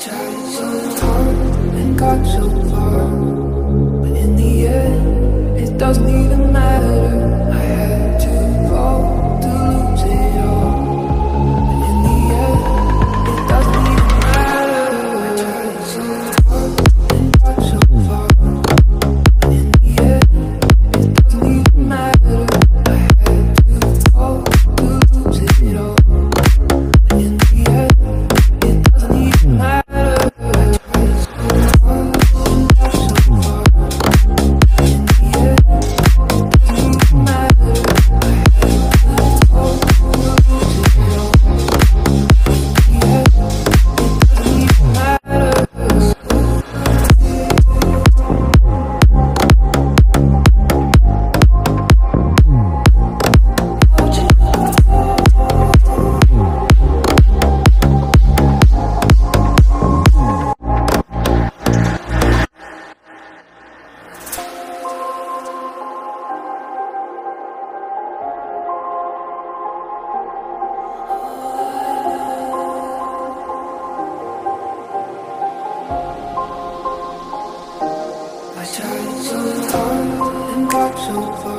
tried so hard and got so far, but in the end, it doesn't even matter. I had to fall to lose it all, but in the end, it doesn't even matter. I tried so hard and got so far, but in the end, it doesn't even matter. I had to fall to lose it all, but in the end, it doesn't even matter. I tried so hard and got so far.